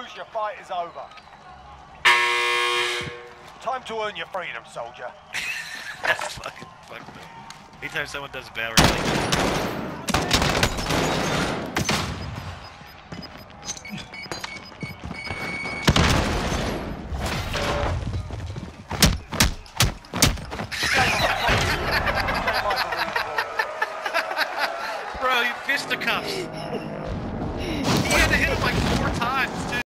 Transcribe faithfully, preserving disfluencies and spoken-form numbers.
lose, your fight is over. Time to earn your freedom, soldier. That's fucking fucked up. Anytime someone does battery, like